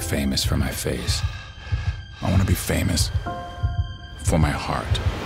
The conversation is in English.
famous for my face. I want to be famous for my heart.